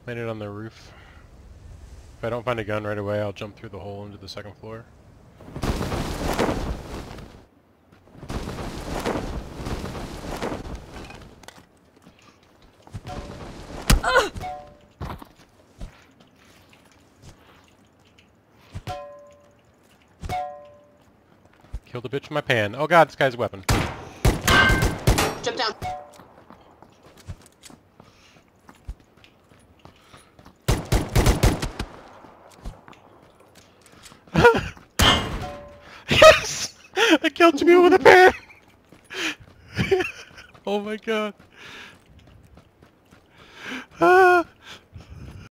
Landed on the roof. If I don't find a gun right away, I'll jump through the hole into the second floor. Killed a bitch with my pan. Oh god, this guy's a weapon. Jump down. Yes! I killed two people with a pan! Oh my god.